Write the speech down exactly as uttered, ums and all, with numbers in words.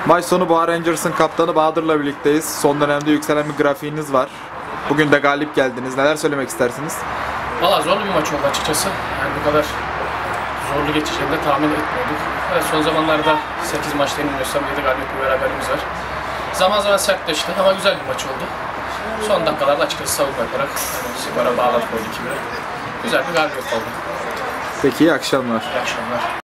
Maç sonu Boğa Rangers'ın kaptanı Bahadır'la birlikteyiz. Son dönemde yükselen bir grafiğiniz var. Bugün de galip geldiniz. Neler söylemek istersiniz? Valla zorlu bir maç oldu açıkçası. Yani bu kadar zorlu geçeceğini de tahmin etmiyorduk. Evet, son zamanlarda sekiz maçta yenilmiyorsam yedi galibiyet bir beraberliğimiz var. Zaman zaman sertleşti ama güzel bir maç oldu. Son dakikalarda açıkçası savunma yaparak yani skora bağladık o iki bire. Güzel bir galibiyet oldu. Peki, iyi akşamlar. İyi akşamlar.